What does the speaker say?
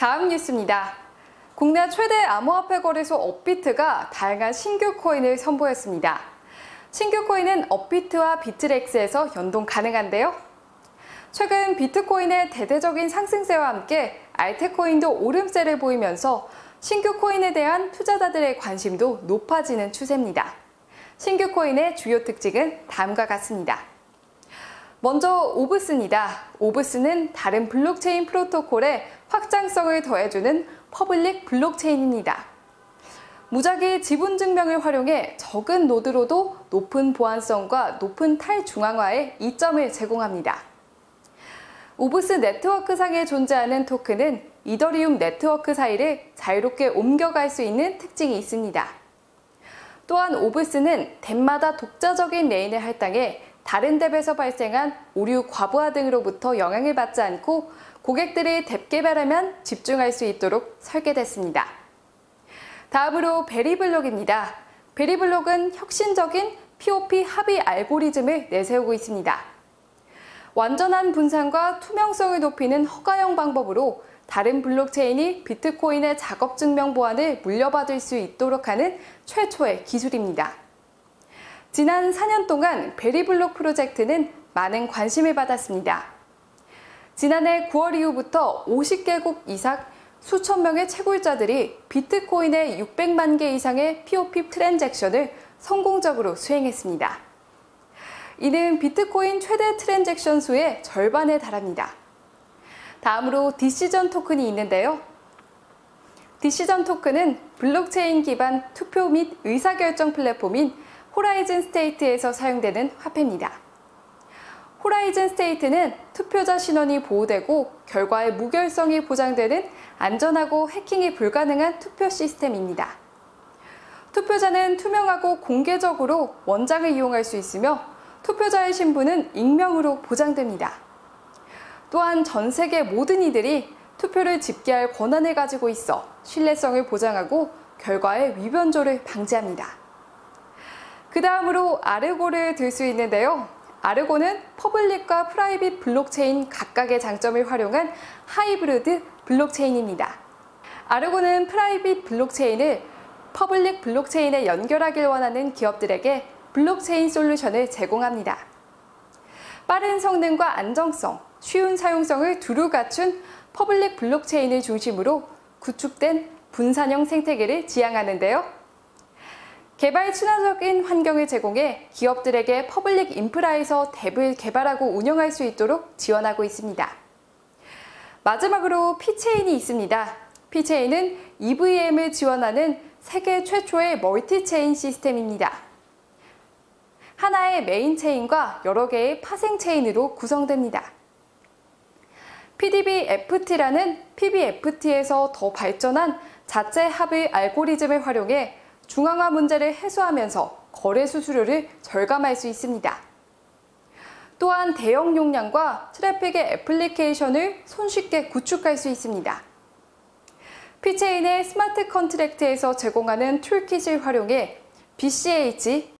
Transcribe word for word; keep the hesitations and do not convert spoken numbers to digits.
다음 뉴스입니다. 국내 최대 암호화폐 거래소 업비트가 다양한 신규 코인을 선보였습니다. 신규 코인은 업비트와 비트렉스에서 연동 가능한데요. 최근 비트코인의 대대적인 상승세와 함께 알테코인도 오름세를 보이면서 신규 코인에 대한 투자자들의 관심도 높아지는 추세입니다. 신규 코인의 주요 특징은 다음과 같습니다. 먼저 오브스입니다. 오브스는 다른 블록체인 프로토콜에 확장성을 더해주는 퍼블릭 블록체인입니다. 무작위 지분 증명을 활용해 적은 노드로도 높은 보안성과 높은 탈중앙화의 이점을 제공합니다. 오브스 네트워크상에 존재하는 토큰은 이더리움 네트워크 사이를 자유롭게 옮겨갈 수 있는 특징이 있습니다. 또한 오브스는 덱마다 독자적인 레인을 할당해 다른 덱에서 발생한 오류 과부하 등으로부터 영향을 받지 않고 고객들이 덱 개발에만 집중할 수 있도록 설계됐습니다. 다음으로 베리블록입니다. 베리블록은 혁신적인 피오피 합의 알고리즘을 내세우고 있습니다. 완전한 분산과 투명성을 높이는 허가형 방법으로 다른 블록체인이 비트코인의 작업 증명 보안을 물려받을 수 있도록 하는 최초의 기술입니다. 지난 사 년 동안 베리블록 프로젝트는 많은 관심을 받았습니다. 지난해 구월 이후부터 오십 개국 이상 수천 명의 채굴자들이 비트코인의 육백만 개 이상의 피오피 트랜잭션을 성공적으로 수행했습니다. 이는 비트코인 최대 트랜잭션 수의 절반에 달합니다. 다음으로 디시전 토큰이 있는데요. 디시전 토큰은 블록체인 기반 투표 및 의사결정 플랫폼인 호라이즌 스테이트에서 사용되는 화폐입니다. 호라이즌 스테이트는 투표자 신원이 보호되고 결과의 무결성이 보장되는 안전하고 해킹이 불가능한 투표 시스템입니다. 투표자는 투명하고 공개적으로 원장을 이용할 수 있으며 투표자의 신분은 익명으로 보장됩니다. 또한 전 세계 모든 이들이 투표를 집계할 권한을 가지고 있어 신뢰성을 보장하고 결과의 위변조를 방지합니다. 그 다음으로 아르고를 들 수 있는데요. 아르고는 퍼블릭과 프라이빗 블록체인 각각의 장점을 활용한 하이브리드 블록체인입니다. 아르고는 프라이빗 블록체인을 퍼블릭 블록체인에 연결하길 원하는 기업들에게 블록체인 솔루션을 제공합니다. 빠른 성능과 안정성, 쉬운 사용성을 두루 갖춘 퍼블릭 블록체인을 중심으로 구축된 분산형 생태계를 지향하는데요. 개발 친화적인 환경을 제공해 기업들에게 퍼블릭 인프라에서 덱을 개발하고 운영할 수 있도록 지원하고 있습니다. 마지막으로 피체인이 있습니다. 피체인은 이브이엠을 지원하는 세계 최초의 멀티체인 시스템입니다. 하나의 메인 체인과 여러 개의 파생 체인으로 구성됩니다. 피디비에프티라는 피비에프티에서 더 발전한 자체 합의 알고리즘을 활용해 중앙화 문제를 해소하면서 거래 수수료를 절감할 수 있습니다. 또한 대형 용량과 트래픽의 애플리케이션을 손쉽게 구축할 수 있습니다. 피체인의 스마트 컨트랙트에서 제공하는 툴킷을 활용해 비씨에이치,